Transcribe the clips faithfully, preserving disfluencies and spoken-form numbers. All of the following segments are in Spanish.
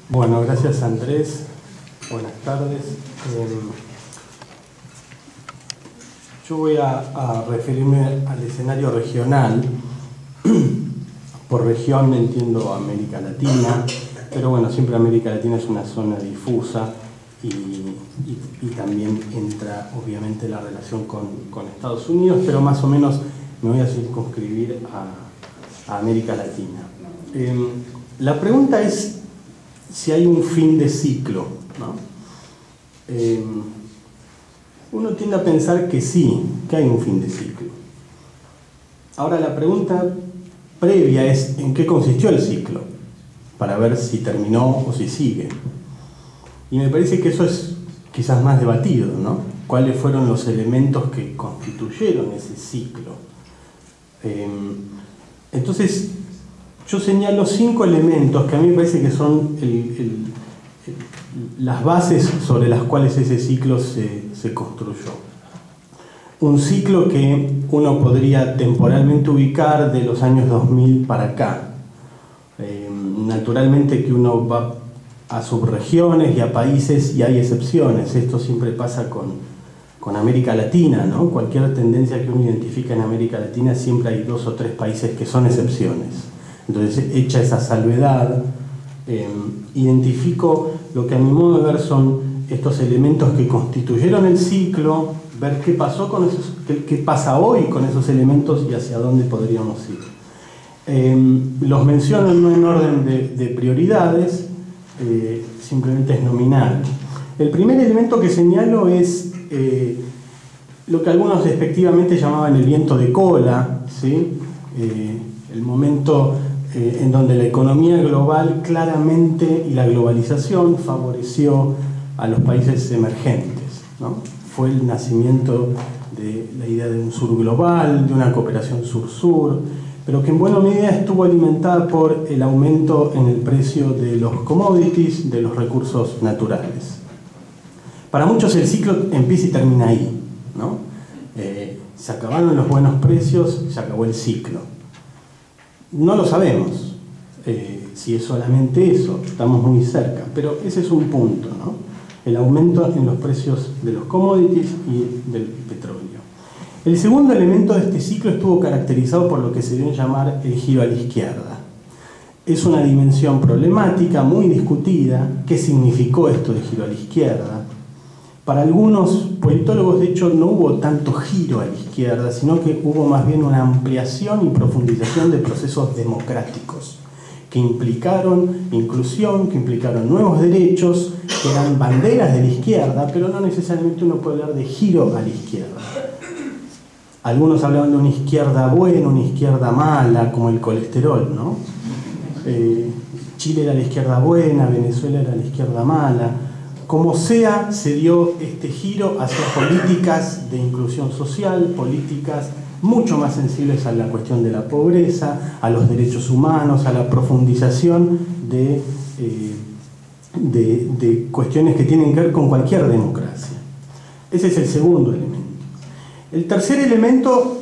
Bueno, gracias Andrés. Buenas tardes. Eh, yo voy a, a referirme al escenario regional. Por región entiendo América Latina, pero bueno, siempre América Latina es una zona difusa y, y, y también entra obviamente la relación con, con Estados Unidos, pero más o menos me voy a circunscribir a, a América Latina. Eh, la pregunta es si hay un fin de ciclo, ¿no? Eh, uno tiende a pensar que sí, que hay un fin de ciclo. Ahora la pregunta previa es ¿en qué consistió el ciclo? Para ver si terminó o si sigue. Y me parece que eso es quizás más debatido, ¿no? ¿Cuáles fueron los elementos que constituyeron ese ciclo? Eh, entonces, yo señalo cinco elementos que a mí me parece que son el, el, el, las bases sobre las cuales ese ciclo se, se construyó. Un ciclo que uno podría temporalmente ubicar de los años dos mil para acá. Eh, naturalmente que uno va a subregiones y a países y hay excepciones. Esto siempre pasa con, con América Latina, ¿no? Cualquier tendencia que uno identifica en América Latina siempre hay dos o tres países que son excepciones. Entonces, hecha esa salvedad, eh, identifico lo que a mi modo de ver son estos elementos que constituyeron el ciclo, ver qué pasó con esos, qué, qué pasa hoy con esos elementos y hacia dónde podríamos ir. Eh, los menciono no en orden de, de prioridades, eh, simplemente es nominal. El primer elemento que señalo es eh, lo que algunos despectivamente llamaban el viento de cola, ¿sí? Eh, el momento eh, en donde la economía global claramente y la globalización favoreció a los países emergentes, ¿no? Fue el nacimiento de la idea de un sur global, de una cooperación sur-sur, pero que en buena medida estuvo alimentada por el aumento en el precio de los commodities, de los recursos naturales. Para muchos el ciclo empieza y termina ahí, ¿no? Eh, se acabaron los buenos precios, se acabó el ciclo. No lo sabemos eh, si es solamente eso, estamos muy cerca, pero ese es un punto, ¿no? El aumento en los precios de los commodities y del petróleo. El segundo elemento de este ciclo estuvo caracterizado por lo que se dio a llamar el giro a la izquierda. Es una dimensión problemática, muy discutida. ¿Qué significó esto de giro a la izquierda? Para algunos politólogos, de hecho, no hubo tanto giro a la izquierda, sino que hubo más bien una ampliación y profundización de procesos democráticos que implicaron inclusión, que implicaron nuevos derechos, que eran banderas de la izquierda, pero no necesariamente uno puede hablar de giro a la izquierda. Algunos hablaban de una izquierda buena, una izquierda mala, como el colesterol, ¿no? Eh, Chile era la izquierda buena, Venezuela era la izquierda mala. Como sea, se dio este giro hacia políticas de inclusión social, políticas mucho más sensibles a la cuestión de la pobreza, a los derechos humanos, a la profundización de, eh, de, de cuestiones que tienen que ver con cualquier democracia. Ese es el segundo elemento. El tercer elemento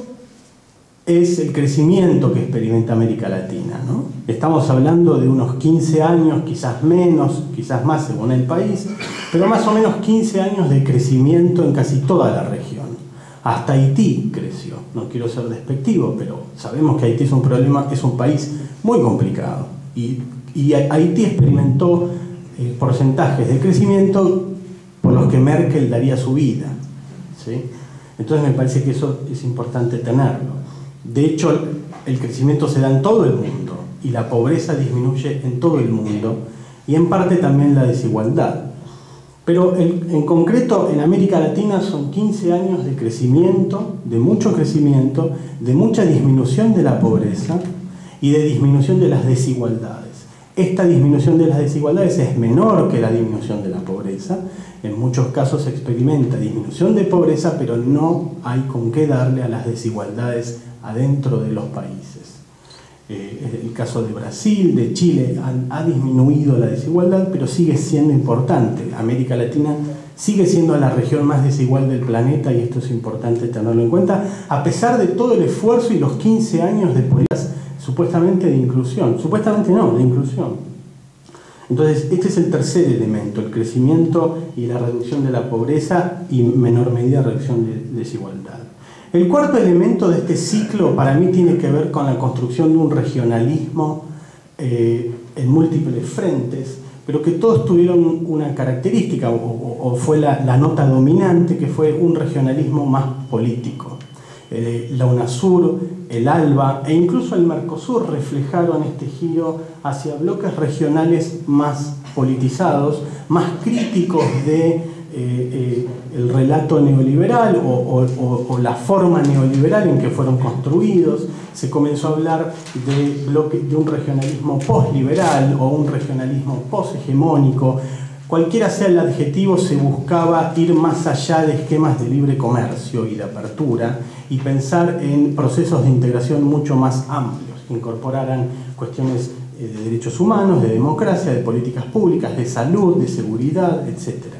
es el crecimiento que experimenta América Latina, ¿no? Estamos hablando de unos quince años, quizás menos, quizás más según el país, pero más o menos quince años de crecimiento en casi toda la región. Hasta Haití creció. No quiero ser despectivo, pero sabemos que Haití es un problema, es un país muy complicado. Y, y Haití experimentó eh, porcentajes de crecimiento por los que Merkel daría su vida, ¿sí? Entonces me parece que eso es importante tenerlo. De hecho, el crecimiento se da en todo el mundo y la pobreza disminuye en todo el mundo y en parte también la desigualdad. Pero en, en concreto en América Latina son quince años de crecimiento, de mucho crecimiento, de mucha disminución de la pobreza y de disminución de las desigualdades. Esta disminución de las desigualdades es menor que la disminución de la pobreza. En muchos casos se experimenta disminución de pobreza, pero no hay con qué darle a las desigualdades adentro de los países. Eh, el caso de Brasil, de Chile, han, ha disminuido la desigualdad, pero sigue siendo importante. América Latina sigue siendo la región más desigual del planeta y esto es importante tenerlo en cuenta, a pesar de todo el esfuerzo y los quince años de políticas supuestamente de inclusión. Supuestamente no, de inclusión. Entonces, este es el tercer elemento, el crecimiento y la reducción de la pobreza y en menor medida reducción de desigualdad. El cuarto elemento de este ciclo para mí tiene que ver con la construcción de un regionalismo eh, en múltiples frentes, pero que todos tuvieron una característica, o, o, o fue la, la nota dominante, que fue un regionalismo más político. Eh, la UNASUR, el ALBA e incluso el Mercosur reflejaron este giro hacia bloques regionales más politizados, más críticos de eh, eh, el relato neoliberal o, o, o, o la forma neoliberal en que fueron construidos. Se comenzó a hablar de, bloque, de un regionalismo posliberal o un regionalismo poshegemónico. Cualquiera sea el adjetivo, se buscaba ir más allá de esquemas de libre comercio y de apertura y pensar en procesos de integración mucho más amplios, que incorporaran cuestiones de derechos humanos, de democracia, de políticas públicas, de salud, de seguridad, etcétera.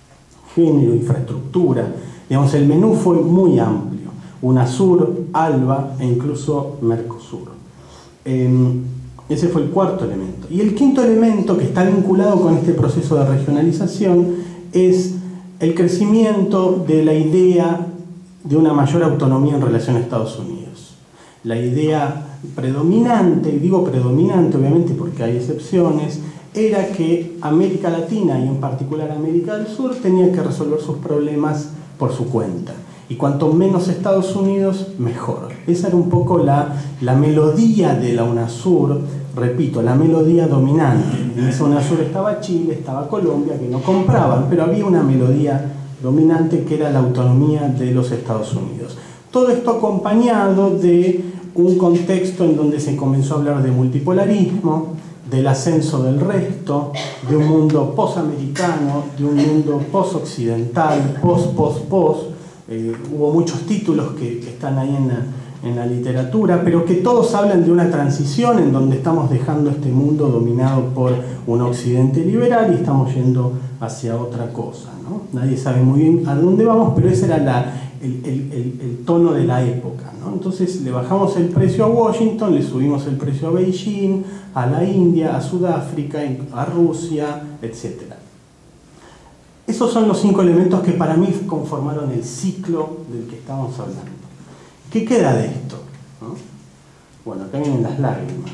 Género, infraestructura. Digamos, el menú fue muy amplio. UNASUR, ALBA e incluso Mercosur. Eh, Ese fue el cuarto elemento. Y el quinto elemento que está vinculado con este proceso de regionalización es el crecimiento de la idea de una mayor autonomía en relación a Estados Unidos. La idea predominante, y digo predominante obviamente porque hay excepciones, era que América Latina y en particular América del Sur tenía que resolver sus problemas por su cuenta. Y cuanto menos Estados Unidos, mejor. Esa era un poco la, la melodía de la UNASUR, repito, la melodía dominante. En esa UNASUR estaba Chile, estaba Colombia, que no compraban, pero había una melodía dominante que era la autonomía de los Estados Unidos. Todo esto acompañado de un contexto en donde se comenzó a hablar de multipolarismo, del ascenso del resto, de un mundo posamericano, de un mundo posoccidental, pos, pos, pos. Eh, hubo muchos títulos que, que están ahí en la, en la literatura, pero que todos hablan de una transición en donde estamos dejando este mundo dominado por un occidente liberal y estamos yendo hacia otra cosa, ¿no? Nadie sabe muy bien a dónde vamos, pero ese era la, el, el, el, el tono de la época, ¿no? Entonces le bajamos el precio a Washington, le subimos el precio a Beijing, a la India, a Sudáfrica, a Rusia, etcétera. Esos son los cinco elementos que para mí conformaron el ciclo del que estamos hablando. ¿Qué queda de esto? ¿No? Bueno, acá vienen las lágrimas.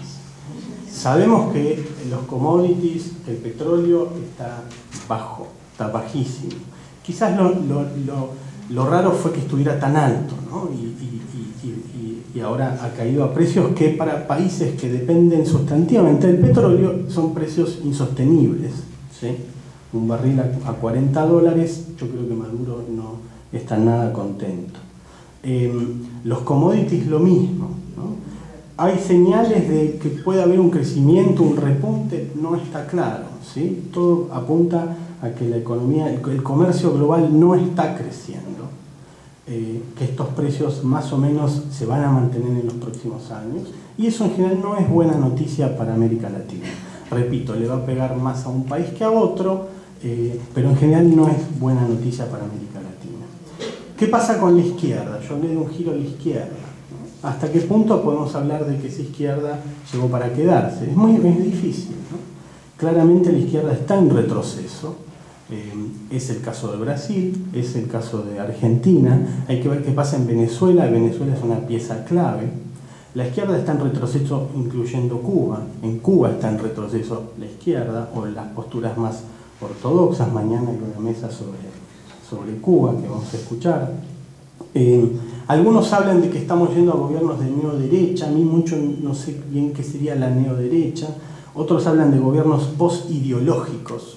Sabemos que los commodities, el petróleo está bajo, está bajísimo. Quizás lo, lo, lo, lo raro fue que estuviera tan alto, ¿no? y, y, y, y, y ahora ha caído a precios que para países que dependen sustantivamente del petróleo son precios insostenibles, ¿sí? Un barril a cuarenta dólares, yo creo que Maduro no está nada contento. Eh, los commodities lo mismo, ¿no? Hay señales de que puede haber un crecimiento, un repunte, no está claro, ¿sí? Todo apunta a que la economía, el comercio global no está creciendo, eh, que estos precios más o menos se van a mantener en los próximos años, y eso en general no es buena noticia para América Latina. Repito, le va a pegar más a un país que a otro, Eh, pero en general no es buena noticia para América Latina. ¿Qué pasa con la izquierda? Yo hablé de un giro a la izquierda, ¿no? ¿Hasta qué punto podemos hablar de que esa izquierda llegó para quedarse? Es muy es difícil, ¿no? Claramente la izquierda está en retroceso. Eh, es el caso de Brasil, es el caso de Argentina. Hay que ver qué pasa en Venezuela. Venezuela es una pieza clave. La izquierda está en retroceso incluyendo Cuba. En Cuba está en retroceso la izquierda, o las posturas más ortodoxas. Mañana hay una mesa sobre, sobre Cuba que vamos a escuchar. Eh, algunos hablan de que estamos yendo a gobiernos de neoderecha. A mí mucho no sé bien qué sería la neoderecha. Otros hablan de gobiernos postideológicos.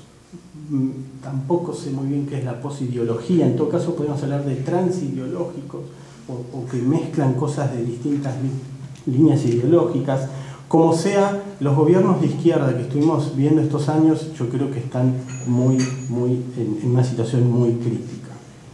Tampoco sé muy bien qué es la posideología. En todo caso podemos hablar de transideológicos o, o que mezclan cosas de distintas líneas ideológicas. Como sea, los gobiernos de izquierda que estuvimos viendo estos años, yo creo que están muy, muy, en, en una situación muy crítica.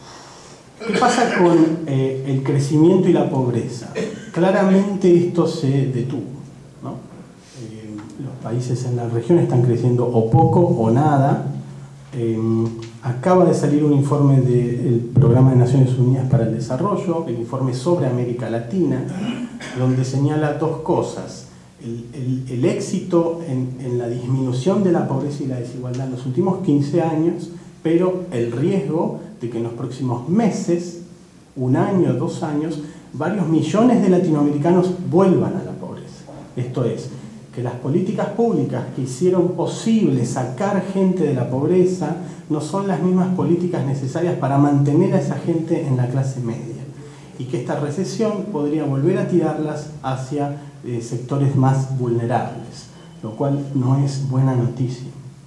¿Qué pasa con eh, el crecimiento y la pobreza? Claramente esto se detuvo, ¿no? Eh, los países en la región están creciendo o poco o nada. Eh, acaba de salir un informe del Programa de Naciones Unidas para el Desarrollo, el informe sobre América Latina, donde señala dos cosas. el, el, el éxito en, en la disminución de la pobreza y la desigualdad en los últimos quince años, pero el riesgo de que en los próximos meses, un año, dos años, varios millones de latinoamericanos vuelvan a la pobreza. Esto es, que las políticas públicas que hicieron posible sacar gente de la pobreza no son las mismas políticas necesarias para mantener a esa gente en la clase media, y que esta recesión podría volver a tirarlas hacia eh, sectores más vulnerables, lo cual no es buena noticia.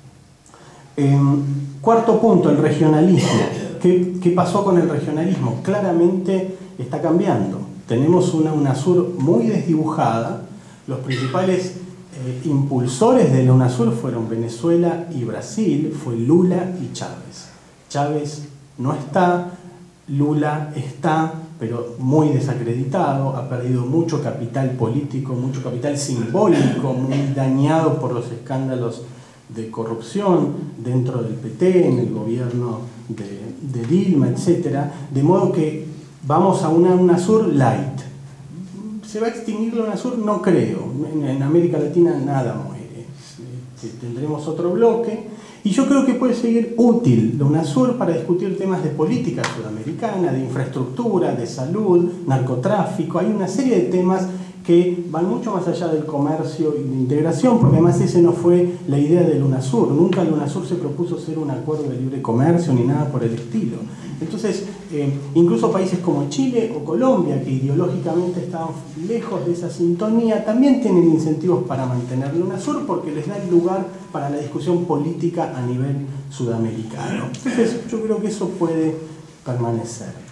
Eh, cuarto punto, el regionalismo. ¿Qué, ¿Qué pasó con el regionalismo? Claramente está cambiando. Tenemos una UNASUR muy desdibujada. Los principales eh, impulsores de la UNASUR fueron Venezuela y Brasil, fue Lula y Chávez. Chávez no está, Lula está, pero muy desacreditado, ha perdido mucho capital político, mucho capital simbólico, muy dañado por los escándalos de corrupción dentro del P T, en el gobierno de, de Dilma, etcétera. De modo que vamos a una UNASUR light. ¿Se va a extinguir la UNASUR? No creo. En, en América Latina nada muere. Tendremos otro bloque. Y yo creo que puede seguir útil la UNASUR para discutir temas de política sudamericana, de infraestructura, de salud, narcotráfico. Hay una serie de temas que van mucho más allá del comercio y de integración, porque además ese no fue la idea del UNASUR. Nunca el UNASUR se propuso ser un acuerdo de libre comercio ni nada por el estilo. Entonces, eh, incluso países como Chile o Colombia, que ideológicamente estaban lejos de esa sintonía, también tienen incentivos para mantener la UNASUR porque les da lugar para la discusión política a nivel sudamericano. Entonces, yo creo que eso puede permanecer.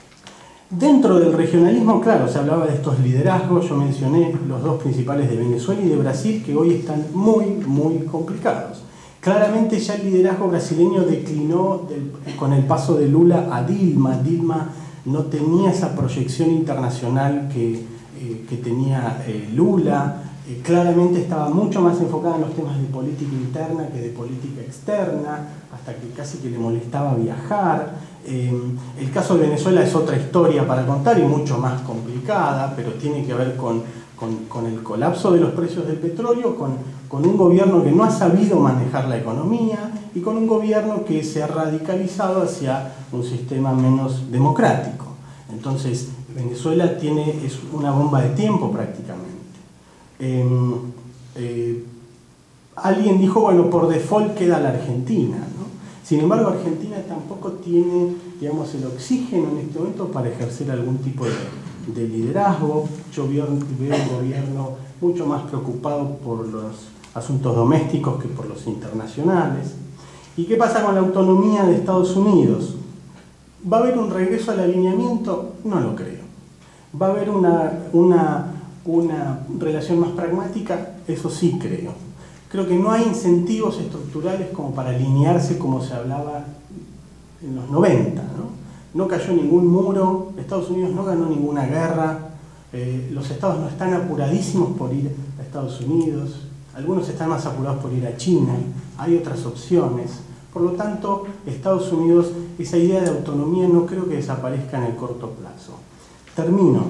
Dentro del regionalismo, claro, se hablaba de estos liderazgos. Yo mencioné los dos principales de Venezuela y de Brasil, que hoy están muy, muy complicados. Claramente ya el liderazgo brasileño declinó del, con el paso de Lula a Dilma. Dilma no tenía esa proyección internacional que, eh, que tenía eh, Lula. Eh, claramente estaba mucho más enfocada en los temas de política interna que de política externa, hasta que casi que le molestaba viajar. Eh, el caso de Venezuela es otra historia para contar y mucho más complicada, pero tiene que ver con, con, con el colapso de los precios del petróleo, con, con un gobierno que no ha sabido manejar la economía y con un gobierno que se ha radicalizado hacia un sistema menos democrático. Entonces, Venezuela tiene, es una bomba de tiempo prácticamente. Eh, eh, alguien dijo, bueno, por default queda la Argentina, ¿no? Sin embargo, Argentina tampoco tiene, digamos, el oxígeno en este momento para ejercer algún tipo de, de liderazgo. Yo veo, veo un gobierno mucho más preocupado por los asuntos domésticos que por los internacionales. ¿Y qué pasa con la autonomía de Estados Unidos? ¿Va a haber un regreso al alineamiento? No lo creo. ¿Va a haber una, una, una relación más pragmática? Eso sí creo. Creo que no hay incentivos estructurales como para alinearse como se hablaba en los noventa, ¿no? No cayó ningún muro, Estados Unidos no ganó ninguna guerra, eh, los estados no están apuradísimos por ir a Estados Unidos, algunos están más apurados por ir a China, hay otras opciones. Por lo tanto, Estados Unidos, esa idea de autonomía no creo que desaparezca en el corto plazo. Termino.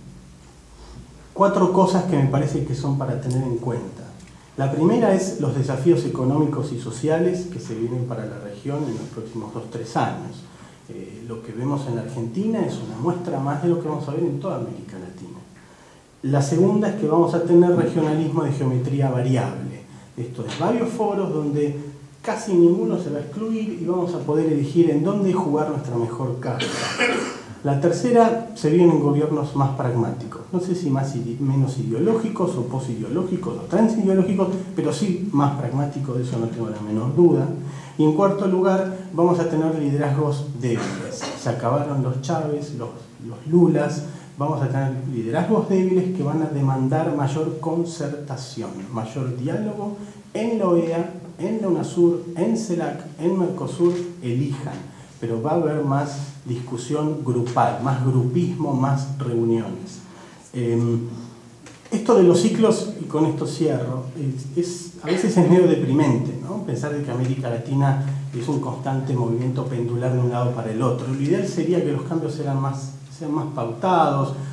Cuatro cosas que me parece que son para tener en cuenta. La primera es los desafíos económicos y sociales que se vienen para la región en los próximos dos a tres años. Eh, lo que vemos en la Argentina es una muestra más de lo que vamos a ver en toda América Latina. La segunda es que vamos a tener regionalismo de geometría variable. Esto es varios foros donde casi ninguno se va a excluir y vamos a poder elegir en dónde jugar nuestra mejor carta. La tercera, se vienen gobiernos más pragmáticos, no sé si más menos ideológicos o posideológicos o transideológicos, pero sí más pragmáticos, de eso no tengo la menor duda. Y en cuarto lugar, vamos a tener liderazgos débiles. Se acabaron los Chávez, los, los Lulas, vamos a tener liderazgos débiles que van a demandar mayor concertación, mayor diálogo en la O E A, en la UNASUR, en CELAC, en Mercosur, elijan. Pero va a haber más discusión grupal, más grupismo, más reuniones. Eh, esto de los ciclos, y con esto cierro, es, es, a veces es medio deprimente, ¿no? Pensar de que América Latina es un constante movimiento pendular de un lado para el otro. Lo ideal sería que los cambios sean más, sean más pautados,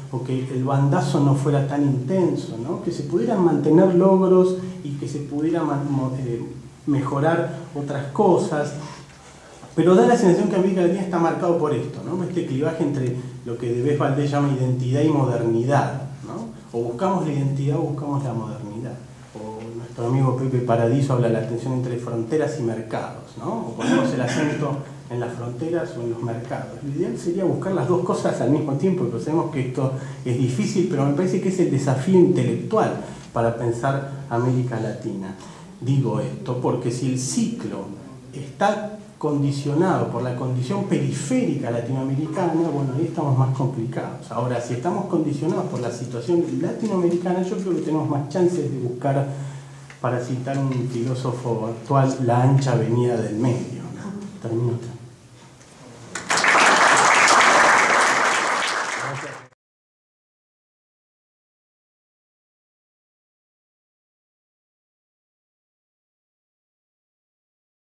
o que el bandazo no fuera tan intenso, ¿no? Que se pudieran mantener logros y que se pudiera eh, mejorar otras cosas. Pero da la sensación que América Latina está marcado por esto, ¿no? Este clivaje entre lo que Delbes Valdés llama identidad y modernidad, ¿no? O buscamos la identidad o buscamos la modernidad. O nuestro amigo Pepe Paradiso habla de la tensión entre fronteras y mercados, ¿no? O ponemos el acento en las fronteras o en los mercados. Lo ideal sería buscar las dos cosas al mismo tiempo, pero sabemos que esto es difícil, pero me parece que es el desafío intelectual para pensar América Latina. Digo esto porque si el ciclo está condicionado por la condición periférica latinoamericana, bueno, ahí estamos más complicados. Ahora, si estamos condicionados por la situación latinoamericana, yo creo que tenemos más chances de buscar, para citar un filósofo actual, la ancha avenida del medio, ¿no? Termino